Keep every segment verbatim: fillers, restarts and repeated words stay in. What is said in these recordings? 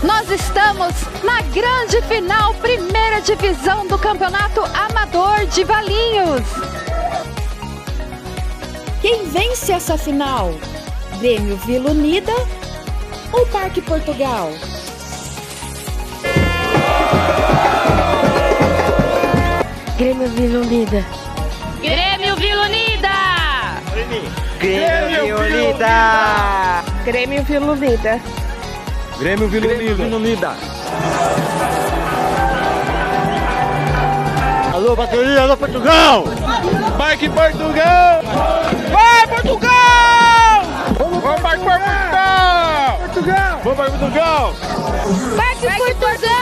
Nós estamos na grande final, primeira divisão do Campeonato Amador de Valinhos. Quem vence essa final? Grêmio Vila Unida ou Parque Portugal? Grêmio Vila Unida. Grêmio Vila Unida! Grêmio Vila Unida! Grêmio Vila Unida. Grêmio Vila Unida. Alô, bateria, alô, Portugal! Parque Portugal! Vai, Portugal! Vamos, Parque Portugal! Portugal! Vamos, Parque Portugal! Parque Portugal!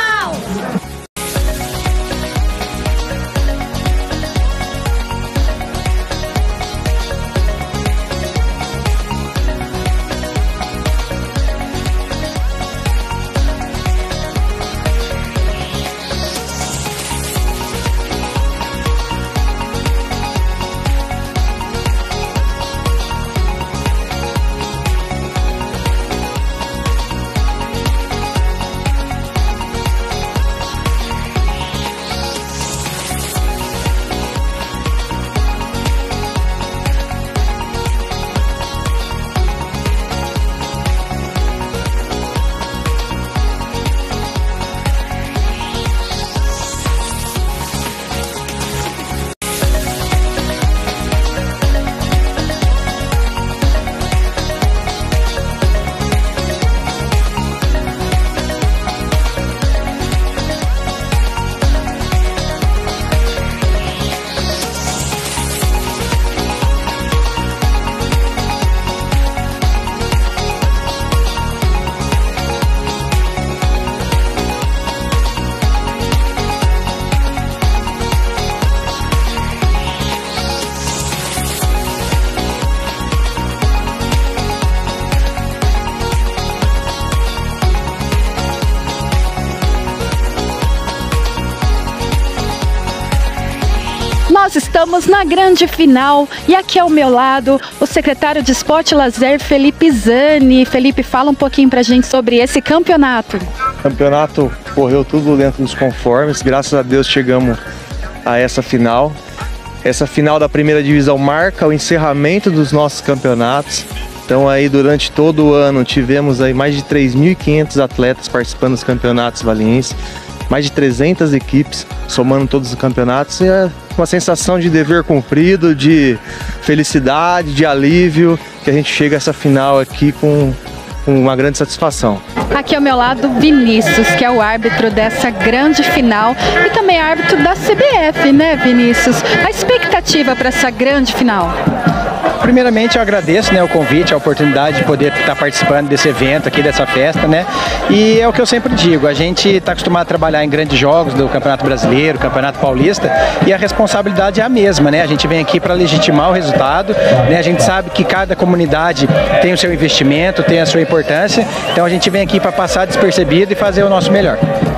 Nós estamos na grande final e aqui ao meu lado o secretário de Esporte e Lazer, Felipe Zani. Felipe, fala um pouquinho pra gente sobre esse campeonato. O campeonato correu tudo dentro dos conformes, graças a Deus chegamos a essa final. Essa final da primeira divisão marca o encerramento dos nossos campeonatos. Então aí durante todo o ano tivemos aí mais de três mil e quinhentos atletas participando dos campeonatos valinhenses, mais de trezentas equipes somando todos os campeonatos. E é uma sensação de dever cumprido, de felicidade, de alívio, que a gente chega a essa final aqui com uma grande satisfação. Aqui ao meu lado, Vinícius, que é o árbitro dessa grande final e também árbitro da C B F, né, Vinícius? A expectativa para essa grande final? Primeiramente eu agradeço, né, o convite, a oportunidade de poder estar participando desse evento aqui, dessa festa, né? E é o que eu sempre digo, a gente está acostumado a trabalhar em grandes jogos do Campeonato Brasileiro, Campeonato Paulista, e a responsabilidade é a mesma, né? A gente vem aqui para legitimar o resultado, né? A gente sabe que cada comunidade tem o seu investimento, tem a sua importância, então a gente vem aqui para passar despercebido e fazer o nosso melhor.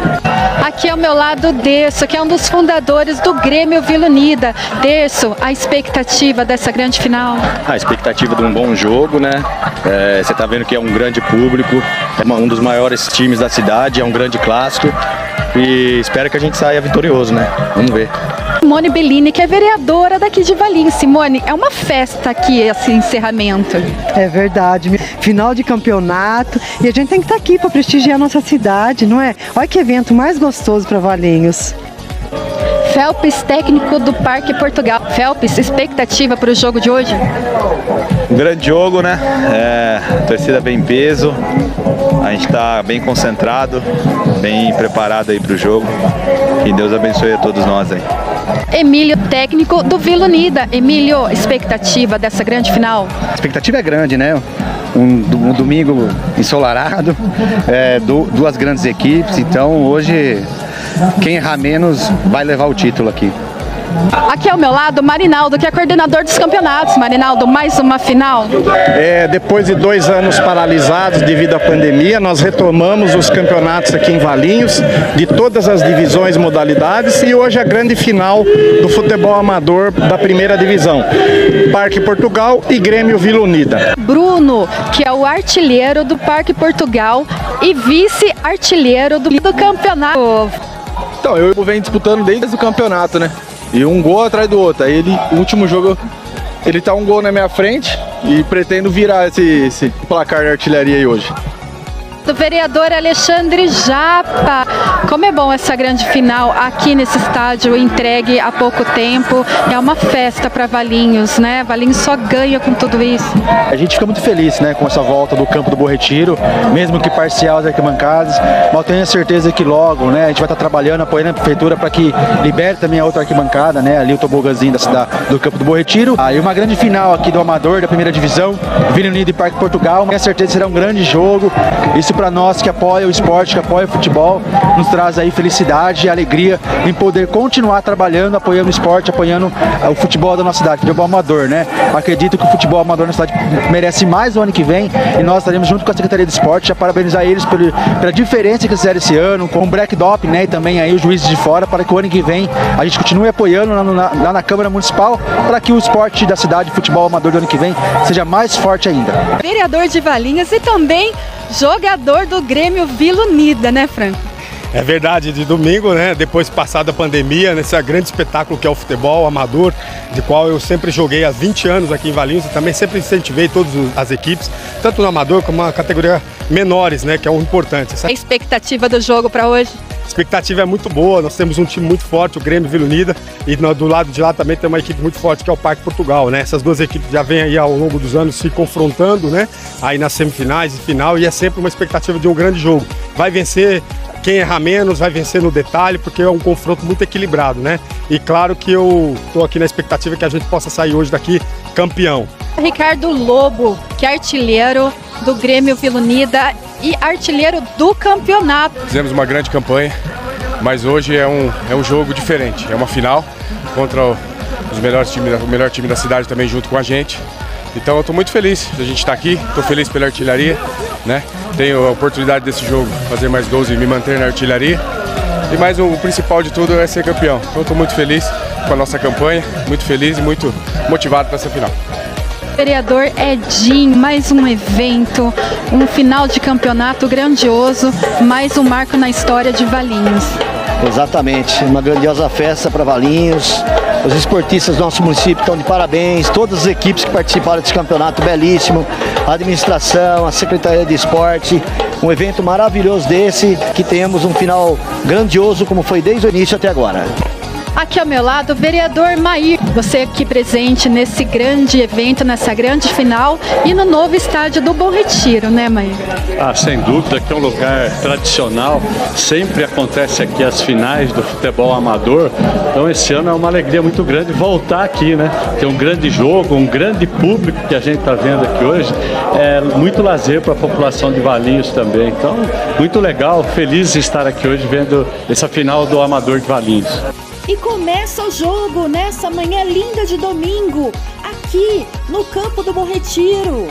Aqui ao meu lado, Derso, que é um dos fundadores do Grêmio Vila Unida. Derso, a expectativa dessa grande final? A expectativa de um bom jogo, né? É, você está vendo que é um grande público, é uma, um dos maiores times da cidade, é um grande clássico e espero que a gente saia vitorioso, né? Vamos ver. Simone Bellini, que é vereadora daqui de Valinhos. Simone, é uma festa aqui esse encerramento. É verdade, final de campeonato e a gente tem que estar aqui para prestigiar a nossa cidade, não é? Olha que evento mais gostoso para Valinhos. Felps, técnico do Parque Portugal. Felps, expectativa para o jogo de hoje? Um grande jogo, né? É, torcida bem em peso, a gente está bem concentrado, bem preparado aí para o jogo. Que Deus abençoe a todos nós aí. Emílio, técnico do Vila Unida. Emílio, expectativa dessa grande final? A expectativa é grande, né? Um, um domingo ensolarado, é, do, duas grandes equipes, então hoje quem errar menos vai levar o título aqui. Aqui ao meu lado, Marinaldo, que é coordenador dos campeonatos. Marinaldo, mais uma final? É, depois de dois anos paralisados devido à pandemia, nós retomamos os campeonatos aqui em Valinhos, de todas as divisões, modalidades, e hoje a grande final do futebol amador da primeira divisão. Parque Portugal e Grêmio Vila Unida. Bruno, que é o artilheiro do Parque Portugal e vice-artilheiro do, do campeonato. Então, eu venho disputando desde o campeonato, né? E um gol atrás do outro. Aí ele, o último jogo, ele tá um gol na minha frente e pretendo virar esse, esse placar de artilharia aí hoje. Do vereador Alexandre Japa. Como é bom essa grande final aqui nesse estádio entregue há pouco tempo. É uma festa para Valinhos, né? Valinhos só ganha com tudo isso. A gente fica muito feliz, né, com essa volta do campo do Bom Retiro, mesmo que parcial das arquibancadas, mas eu tenho certeza que logo, né, a gente vai estar trabalhando, apoiando a prefeitura para que libere também a outra arquibancada, né, ali o tobogazinho da cidade, do campo do Bom Retiro. Ah, e uma grande final aqui do Amador, da primeira divisão, Vila Unida e Parque Portugal. Tenho certeza que será um grande jogo. Isso para nós que apoia o esporte, que apoia o futebol, nos traz aí felicidade e alegria em poder continuar trabalhando, apoiando o esporte, apoiando uh, o futebol da nossa cidade, futebol amador, né? Acredito que o futebol amador na cidade merece mais o ano que vem e nós estaremos junto com a Secretaria de Esporte, já parabenizar eles pelo, pela diferença que eles fizeram esse ano, com o breakdop, né? E também aí os juízes de fora, para que o ano que vem a gente continue apoiando lá, no, na, lá na Câmara Municipal, para que o esporte da cidade, o futebol amador do ano que vem, seja mais forte ainda. Vereador de Valinhos e também jogador do Grêmio Vila Unida, né, Franco? É verdade, de domingo, né, depois passada a pandemia, nesse grande espetáculo que é o futebol amador, de qual eu sempre joguei há vinte anos aqui em Valinhos e também sempre incentivei todas as equipes, tanto no amador como na categoria menores, né, que é o importante. A expectativa do jogo para hoje? A expectativa é muito boa, nós temos um time muito forte, o Grêmio Vila Unida, e do lado de lá também tem uma equipe muito forte que é o Parque Portugal, né? Essas duas equipes já vêm aí ao longo dos anos se confrontando, né? Aí nas semifinais e final, e é sempre uma expectativa de um grande jogo. Vai vencer quem errar menos, vai vencer no detalhe, porque é um confronto muito equilibrado, né? E claro que eu estou aqui na expectativa que a gente possa sair hoje daqui campeão. Ricardo Lobo, que é artilheiro do Grêmio Vila Unida e artilheiro do campeonato. Fizemos uma grande campanha, mas hoje é um, é um jogo diferente. É uma final contra os melhores times, o melhor time da cidade também junto com a gente. Então eu estou muito feliz de a gente estar aqui, estou feliz pela artilharia, né? Tenho a oportunidade desse jogo fazer mais gols e me manter na artilharia. E mais o principal de tudo é ser campeão. Então eu estou muito feliz com a nossa campanha, muito feliz e muito motivado para essa final. Vereador Edinho, mais um evento, um final de campeonato grandioso, mais um marco na história de Valinhos. Exatamente, uma grandiosa festa para Valinhos. Os esportistas do nosso município estão de parabéns, todas as equipes que participaram desse campeonato belíssimo, a administração, a Secretaria de Esporte, um evento maravilhoso desse, que tenhamos um final grandioso como foi desde o início até agora. Aqui ao meu lado, o vereador Mair, você aqui presente nesse grande evento, nessa grande final e no novo estádio do Bom Retiro, né, Mair? Ah, sem dúvida, que é um lugar tradicional, sempre acontece aqui as finais do futebol amador, então esse ano é uma alegria muito grande voltar aqui, né? Tem um grande jogo, um grande público que a gente está vendo aqui hoje, é muito lazer para a população de Valinhos também, então muito legal, feliz de estar aqui hoje vendo essa final do Amador de Valinhos. E começa o jogo nessa manhã linda de domingo, aqui no campo do Bom Retiro.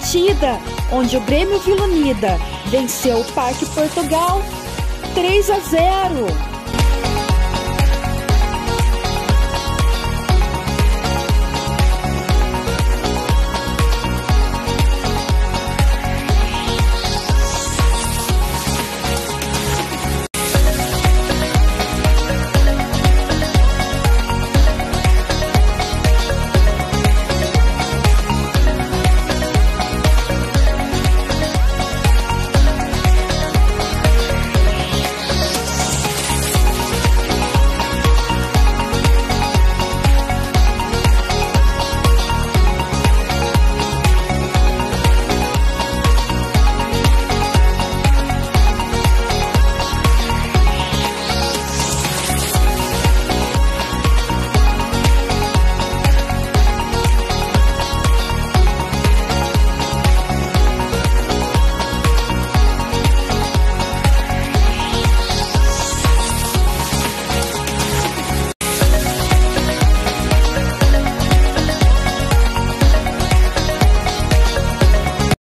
partida, onde o Grêmio Vila Unida venceu o Parque Portugal três a zero.